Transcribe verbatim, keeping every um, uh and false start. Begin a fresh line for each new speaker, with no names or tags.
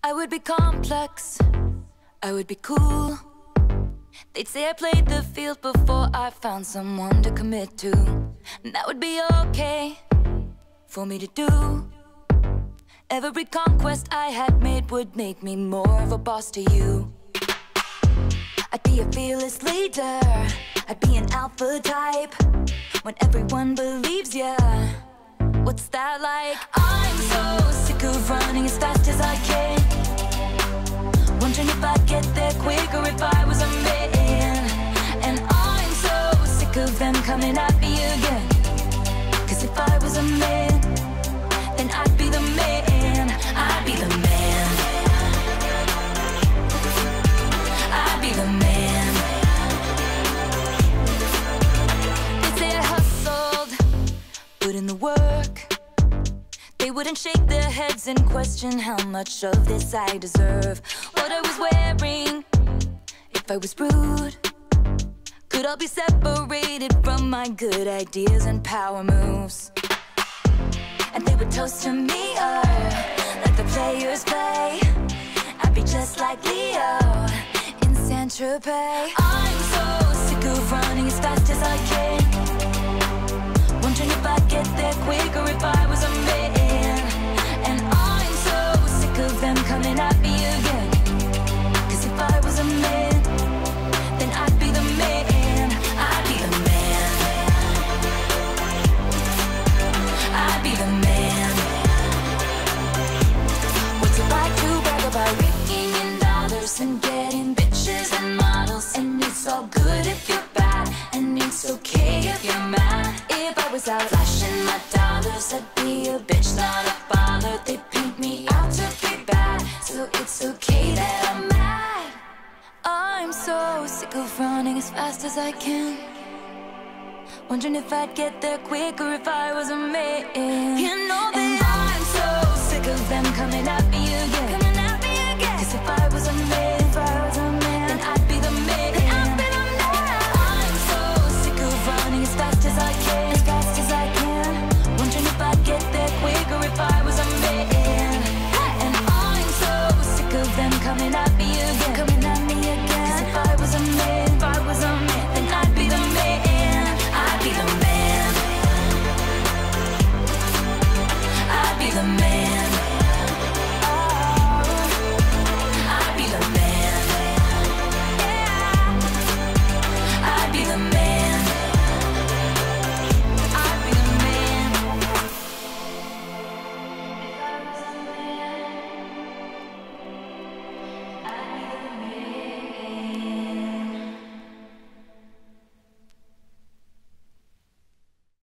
I would be complex, I would be cool. They'd say I played the field before I found someone to commit to. And that would be okay for me to do. Every conquest I had made would make me more of a boss to you. I'd be a fearless leader, I'd be an alpha type. When everyone believes ya, what's that like? I'm so sick of running as fast as I can, wondering if I'd get there quicker if I was a man. And I'm so sick of them coming at me again, 'cause if I was a man, then I'd be the man. I'd be the man. I'd be the man. They say I hustled, put in the work. They wouldn't shake their heads and question how much of this I deserve. What I was wearing, if I was rude, could all be separated from my good ideas and power moves. And they would toast to me, oh, like the players play. I'd be just like Leo in Saint-Tropez. I'm so sick of running as fast as I can, wondering if I'd get there quicker if I was a man. And I'm so sick of them coming at me again, 'cause if I was a man, then I'd be the man. I'd be the man. I'd be the man. What's it like to brag about raking in dollars and getting bitches and models? And it's all good if you're bad, and it's okay if you're mad. If I was out flashing my dollars, I'd be a bitch, not a bother. They paint me out to be bad, so it's okay that I'm mad. I'm so sick of running as fast as I can, wondering if I'd get there quicker if I was a man. You know that and I'm so sick of them coming at me again, coming at me again. 'Cause if I